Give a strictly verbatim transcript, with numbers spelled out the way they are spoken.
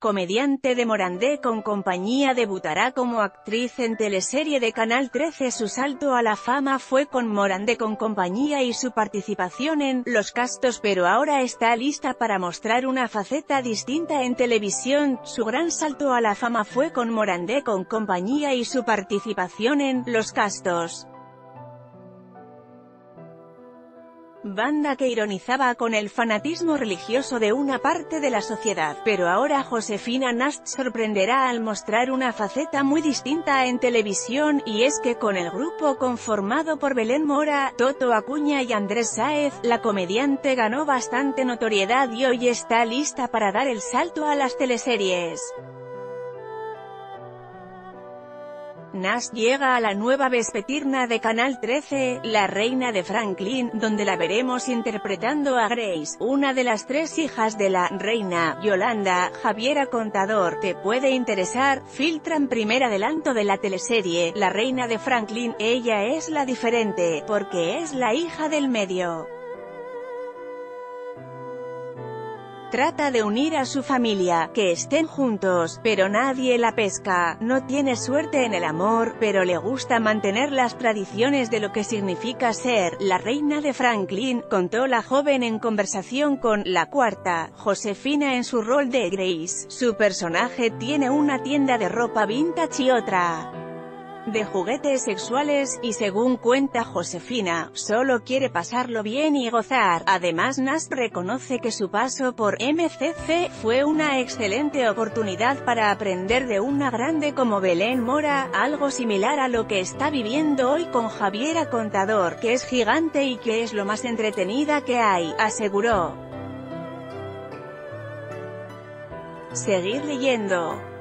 comediante de Morandé con compañía debutará como actriz en teleserie de Canal trece. Su salto a la fama fue con Morandé con compañía y su participación en Los Castos, pero ahora está lista para mostrar una faceta distinta en televisión. Su gran salto a la fama fue con Morandé con compañía y su participación en Los Castos, banda que ironizaba con el fanatismo religioso de una parte de la sociedad, pero ahora Josefina Nast sorprenderá al mostrar una faceta muy distinta en televisión, y es que con el grupo conformado por Belén Mora, Toto Acuña y Andrés Sáez, la comediante ganó bastante notoriedad y hoy está lista para dar el salto a las teleseries. Nast llega a la nueva vespertina de Canal trece, La Reina de Franklin, donde la veremos interpretando a Grace, una de las tres hijas de la reina. Yolanda, Javiera Contador. ¿Te puede interesar? Filtran primer adelanto de la teleserie La Reina de Franklin. Ella es la diferente, porque es la hija del medio. Trata de unir a su familia, que estén juntos, pero nadie la pesca. No tiene suerte en el amor, pero le gusta mantener las tradiciones de lo que significa ser la reina de Franklin, contó la joven en conversación con La Cuarta. Josefina en su rol de Grace. Su personaje tiene una tienda de ropa vintage y otra de juguetes sexuales, y según cuenta Josefina, solo quiere pasarlo bien y gozar. Además, Nast reconoce que su paso por M C C fue una excelente oportunidad para aprender de una grande como Belén Mora, algo similar a lo que está viviendo hoy con Javiera Contador, que es gigante y que es lo más entretenida que hay, aseguró. Seguir leyendo.